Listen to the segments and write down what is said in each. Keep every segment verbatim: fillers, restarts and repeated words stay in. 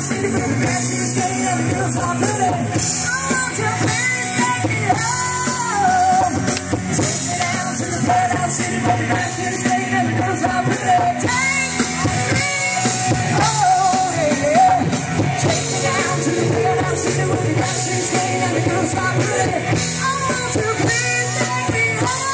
city where the grass is green and the girls are pretty. Won't you please take me home? Take me down to the birdhouse city where the grass is green and the girls are pretty. Take me home, yeah. Take me down to the birdhouse city where the grass is green and the girls are pretty. Won't you please take me home?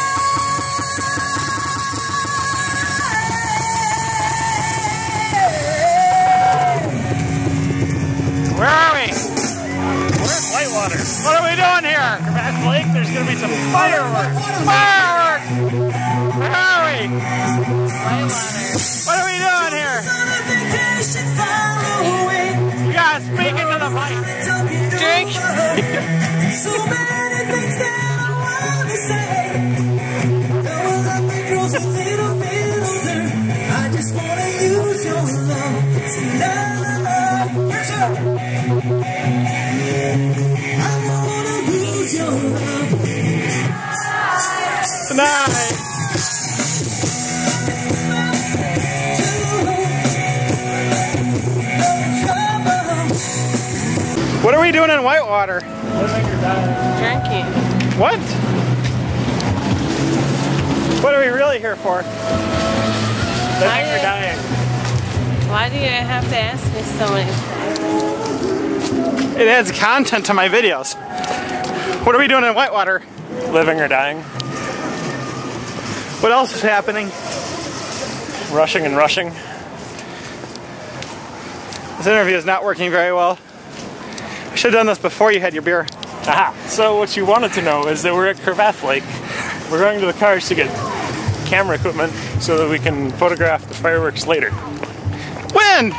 Where are we? We're in Whitewater. What are we doing here? Cravath Lake, there's going to be some fireworks. Fireworks! Where are we? Whitewater. What are we doing here? You gotta speak into the mic. Drink. So many things that I want to say. Though I think girls a little bit older, I just want to use your love tonight. I wanna lose your love Tonight. What are we doing in Whitewater? Drinking. What? What are we really here for? Living or dying? Why do you have to ask me so many times? It adds content to my videos. What are we doing in Whitewater? Living or dying. What else is happening? Rushing and rushing. This interview is not working very well. I should have done this before you had your beer. Aha! So what you wanted to know is that we're at Cravath Lake. We're going to the cars to get camera equipment so that we can photograph the fireworks later. When?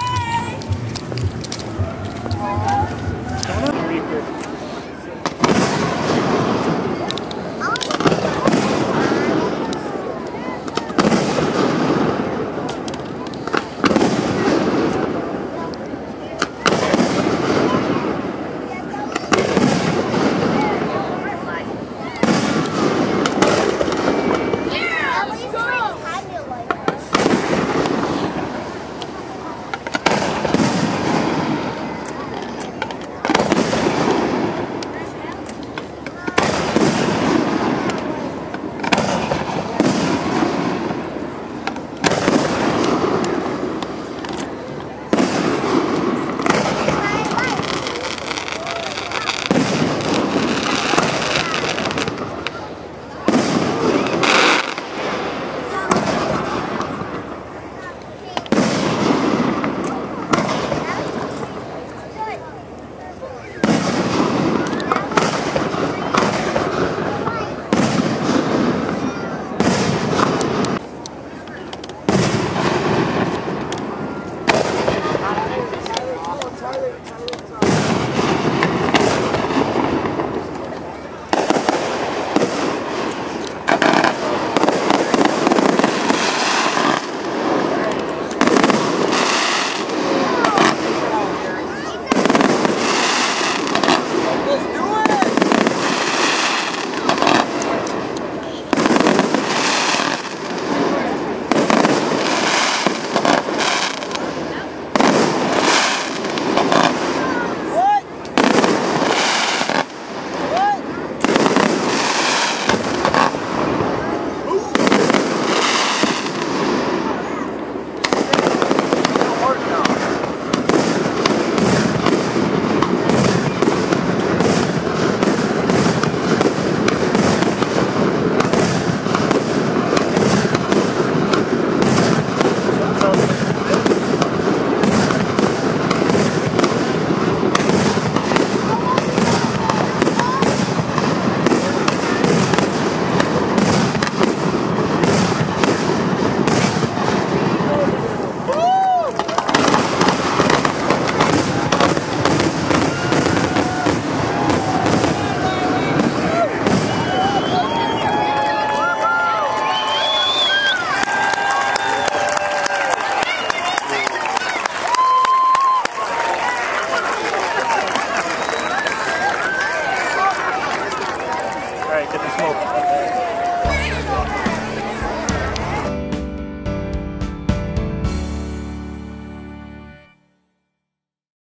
Alright, get the smoke.